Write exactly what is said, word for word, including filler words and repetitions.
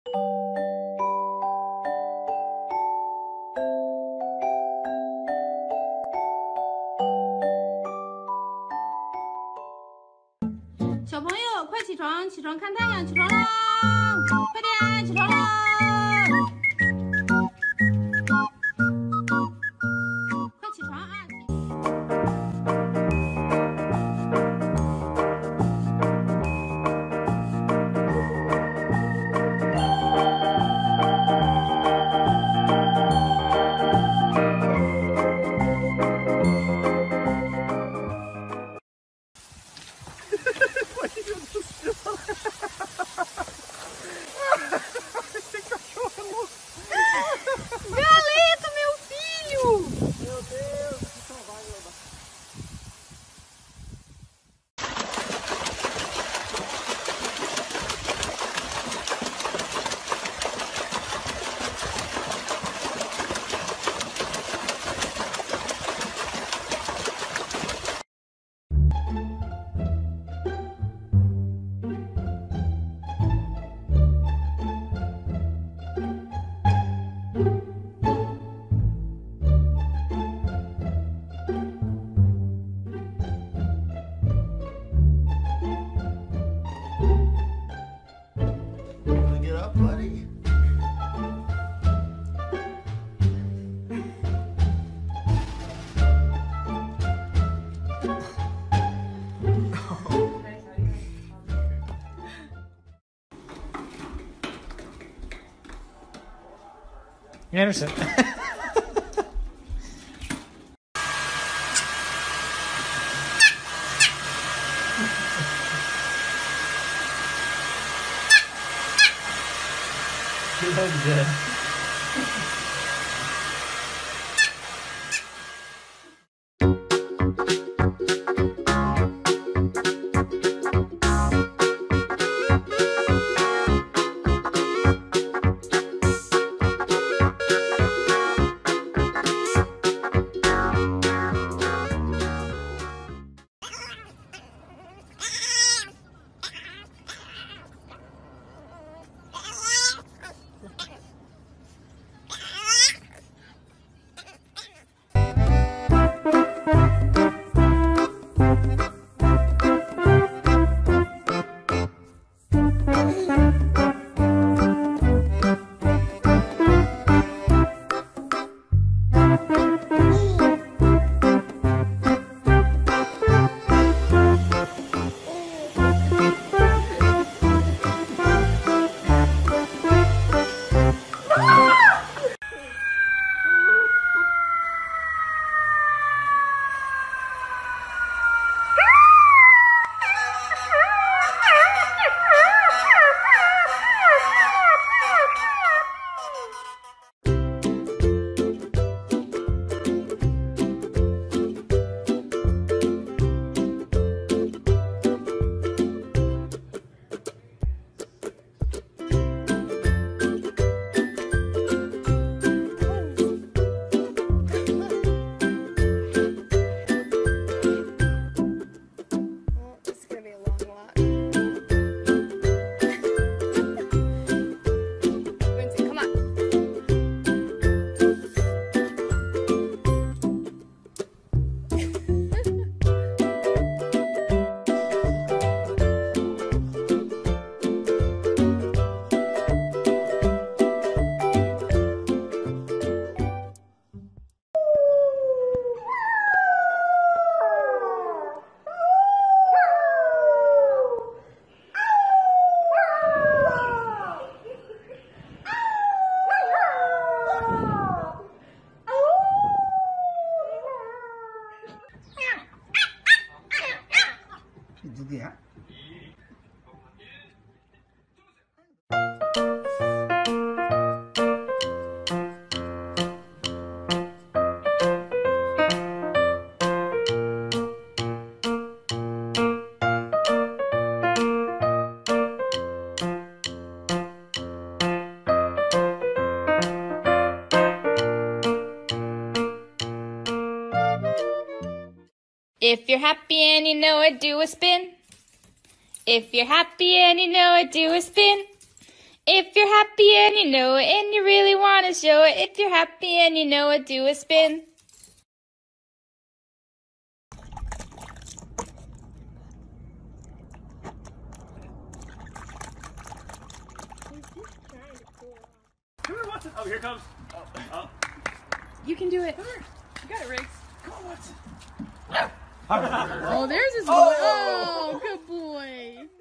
小朋友，快起床！起床看太阳！起床啦！快点，起床啦！快起床啊！ Anderson. You look good. If you're happy and you know it, do a spin. If you're happy and you know it, do a spin. If you're happy and you know it, and you really want to show it, if you're happy and you know it, do a spin. Come here, Watson. Oh, here it comes. Oh, oh. You can do it. Come here. You got it, Riggs. Come on, Watson. Oh, there's his boy. Oh, good boy.